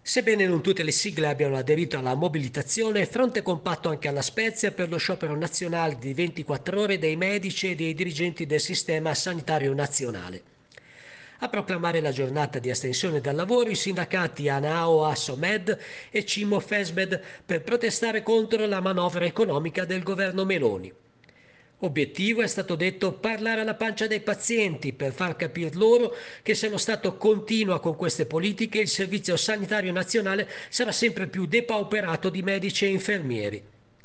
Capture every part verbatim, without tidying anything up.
Sebbene non tutte le sigle abbiano aderito alla mobilitazione, fronte compatto anche alla Spezia per lo sciopero nazionale di ventiquattro ore dei medici e dei dirigenti del sistema sanitario nazionale. A proclamare la giornata di astensione dal lavoro i sindacati ANAO, Assomed e Cimo Fesmed per protestare contro la manovra economica del governo Meloni. Obiettivo è stato detto parlare alla pancia dei pazienti per far capire loro che se lo Stato continua con queste politiche il Servizio Sanitario Nazionale sarà sempre più depauperato di medici e infermieri.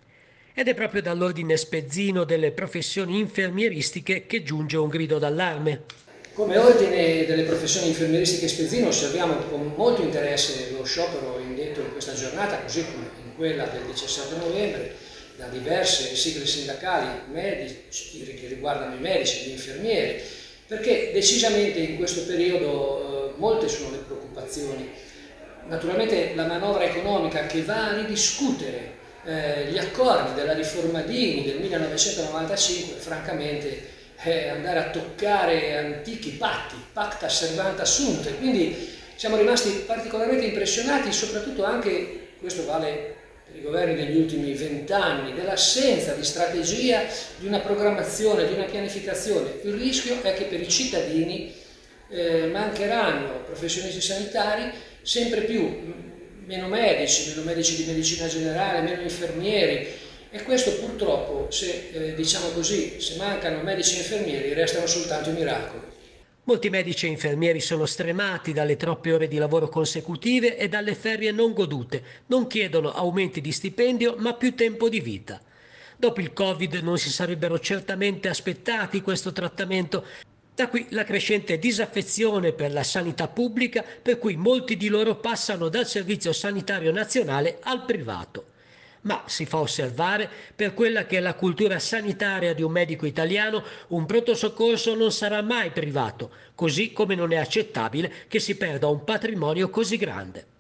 Ed è proprio dall'ordine spezzino delle professioni infermieristiche che giunge un grido d'allarme. Come ordine delle professioni infermieristiche spezzine osserviamo con molto interesse lo sciopero indetto in questa giornata, così come in quella del diciassette novembre, da diverse sigle sindacali medici, che riguardano i medici e gli infermieri, perché decisamente in questo periodo eh, molte sono le preoccupazioni. Naturalmente la manovra economica che va a ridiscutere eh, gli accordi della riforma Dini del millenovecentonovantacinque, francamente eh, andare a toccare antichi patti, pacta servanta sunt, quindi siamo rimasti particolarmente impressionati, soprattutto anche, questo vale per i governi degli ultimi vent'anni, dell'assenza di strategia, di una programmazione, di una pianificazione. Il rischio è che per i cittadini eh, mancheranno professionisti sanitari sempre più, meno medici, meno medici di medicina generale, meno infermieri, e questo purtroppo, se eh, diciamo così, se mancano medici e infermieri, restano soltanto i miracoli. Molti medici e infermieri sono stremati dalle troppe ore di lavoro consecutive e dalle ferie non godute, non chiedono aumenti di stipendio ma più tempo di vita. Dopo il Covid non si sarebbero certamente aspettati questo trattamento. Da qui la crescente disaffezione per la sanità pubblica, per cui molti di loro passano dal Servizio Sanitario Nazionale al privato. Ma si fa osservare, per quella che è la cultura sanitaria di un medico italiano, un pronto soccorso non sarà mai privato, così come non è accettabile che si perda un patrimonio così grande.